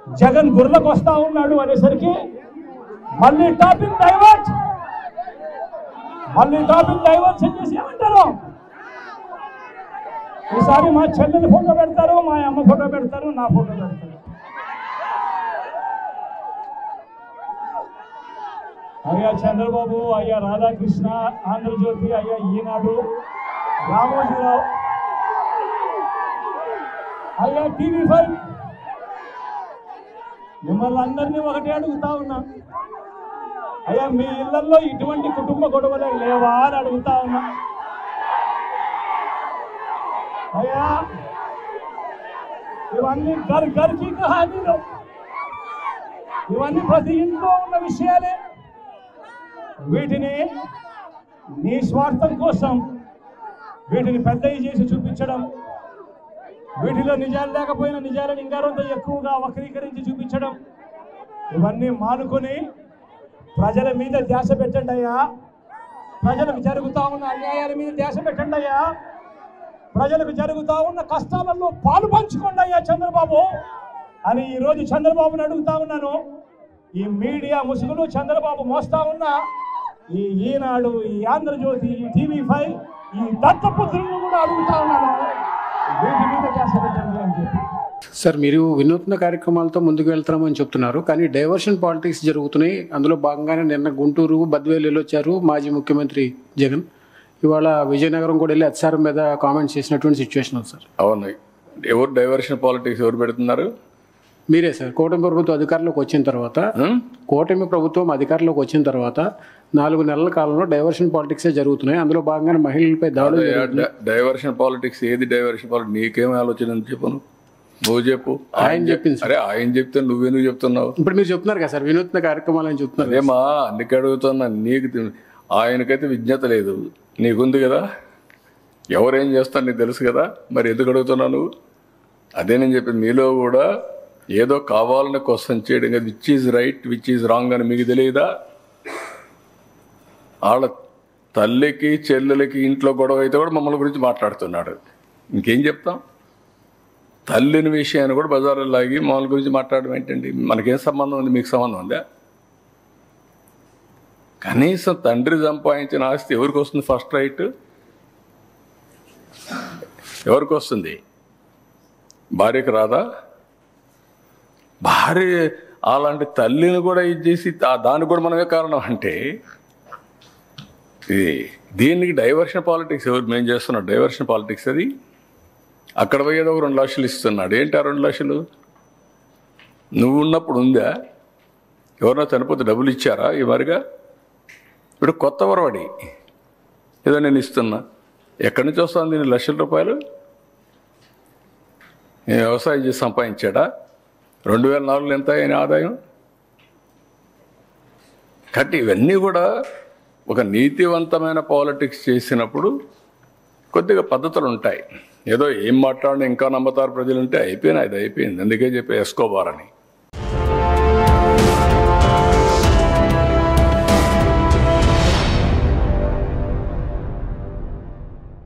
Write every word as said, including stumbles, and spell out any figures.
జగన్ గుర్లకు వస్తా ఉన్నాడు అనేసరికి మళ్ళీ టాపిక్ డైవర్ట్ మళ్ళీ టాపిక్ డైవర్ట్ చేసి ఏమంటారు, ఈసారి మా చెల్లెని ఫోటో పెడతారు, మా అమ్మ ఫోటో పెడతారు, నా ఫోటో పెడతారు. అయ్యా చంద్రబాబు, అయ్యా రాధాకృష్ణ, ఆంధ్రజ్యోతి, అయ్యా ఈనాడు, రామోజీరావు, అయ్యా టీవీ ఫైవ్, మిమ్మల్ని అందరినీ ఒకటే అడుగుతా ఉన్నా, అయ్యా మీ ఇళ్లలో ఇటువంటి కుటుంబ గొడవలే లేవా అని అడుగుతా ఉన్నా. అయ్యా ఇవన్నీ గర్ గర్కి కహానీలు, ఇవన్నీ ప్రతి ఇంట్లో ఉన్న విషయాలే. వీటిని నీ స్వార్థం కోసం వీటిని పెద్దవి చేసి చూపించడం, వీటిలో నిజాలు లేకపోయినా నిజాలను ఇంకారంతో ఎక్కువగా వక్రీకరించి చూపించడం, ఇవన్నీ మానుకొని ప్రజల మీద ధ్యాస పెట్టండి అయ్యా. ప్రజలకు జరుగుతూ ఉన్న అన్యాయాల మీద ధ్యాస పెట్టండి అయ్యా. ప్రజలకు జరుగుతూ ఉన్న కష్టాలలో పాలు పంచుకోండి అయ్యా చంద్రబాబు అని ఈరోజు చంద్రబాబుని అడుగుతా ఉన్నాను. ఈ మీడియా ముసుగులు చంద్రబాబు మోస్తా ఉన్న ఈ ఈనాడు, ఈ ఆంధ్రజ్యోతి, ఈ టీవీ ఫైవ్, ఈ దత్తపుత్రులను కూడా అడుగుతా ఉన్నాను, వీటి మీద ధ్యాస పెట్టండి అని చెప్పి. సార్, మీరు వినూత్న కార్యక్రమాలతో ముందుకు వెళ్తామని చెప్తున్నారు, కానీ డైవర్షన్ పాలిటిక్స్ జరుగుతున్నాయి. అందులో భాగంగానే నిన్న గుంటూరు, బద్వేలు వెళ్ళొచ్చారు మాజీ ముఖ్యమంత్రి జగన్. ఇవాళ విజయనగరం కూడా వెళ్ళి అత్సారం మీద కామెంట్స్ చేసినటువంటి సిచ్యువేషన్ ఉంది సార్. అవును, ఎవరు డైవర్షన్ పాలిటిక్స్ ఎవరు పెడుతున్నారు? మీరే సార్. కూటమి ప్రభుత్వం అధికారంలోకి వచ్చిన తర్వాత కూటమి ప్రభుత్వం అధికారంలోకి వచ్చిన తర్వాత నాలుగు నెలల కాలంలో డైవర్షన్ పాలిటిక్సే జరుగుతున్నాయి. అందులో భాగంగానే మహిళలపై దాడులు. డైవర్షన్ పాలిటిక్స్ ఏది? డైవర్షన్ పాలిటిక్స్ నీకేం ఆలోచన చెప్పను, నువ్వు చెప్పు. ఆయన చెప్పింది. అరే ఆయన చెప్తే నువ్వెందుకు చెప్తున్నావు? ఇప్పుడు మీరు చెప్తున్నారు కదా సార్, వినూత్న కార్యక్రమాలు అని చెప్తున్నారు. అదేమా అందుకే అడుగుతున్నా. నీకు ఆయనకైతే విజ్ఞత లేదు, నీకుంది కదా. ఎవరేం చేస్తారు నీకు తెలుసు కదా, మరి ఎందుకు అడుగుతున్నావు నువ్వు? అదే నేను చెప్పింది, మీలో కూడా ఏదో కావాలని క్వశ్చన్ చేయడం కదా, which is right which is wrong అని మీకు తెలియదా? వాళ్ళ తల్లికి చెల్లెలకి ఇంట్లో గొడవ అయితే కూడా మమ్మల్ని గురించి మాట్లాడుతున్నాడు. ఇంకేం చెప్తాం? తల్లిని విషయాన్ని కూడా బజార్లో లాగి మమ్మల్ని గురించి మాట్లాడడం ఏంటండి? మనకేం సంబంధం ఉంది? మీకు సంబంధం ఉందా? కనీసం తండ్రి సంపాదించిన ఆస్తి ఎవరికి వస్తుంది? ఫస్ట్ రైట్ ఎవరికి వస్తుంది? భార్యకు రాదా? భార్య అలాంటి తల్లిని కూడా ఇది చేసి దానికి కూడా మనమే కారణం అంటే ఇది దీనికి డైవర్షన్ పాలిటిక్స్ ఎవరు? మేము చేస్తున్నాం డైవర్షన్ పాలిటిక్స్. అది అక్కడ పోయేదో ఒక రెండు లక్షలు ఇస్తున్నాడు. ఏంటి ఆ రెండు లక్షలు? నువ్వు ఉన్నప్పుడు ఉందా? ఎవరన్నా చనిపోతే డబ్బులు ఇచ్చారా? ఈ మరిగా ఇప్పుడు కొత్త వరవడి ఏదో నేను ఇస్తున్నా, ఎక్కడి నుంచి వస్తుంది దీన్ని లక్షల రూపాయలు? నేను వ్యవసాయం చేసి సంపాదించాడా? రెండు వేల నాలుగులో ఎంత అయిన ఆదాయం? కాబట్టి ఇవన్నీ కూడా ఒక నీతివంతమైన పాలిటిక్స్ చేసినప్పుడు కొద్దిగా పద్ధతులు ఉంటాయి. ఏదో ఏం మాట్లాడినా ఇంకా నమ్మతారు ప్రజలు ఉంటే అయిపోయినా, అది అయిపోయింది. అందుకే చెప్పి ఎస్కోబార్ అని.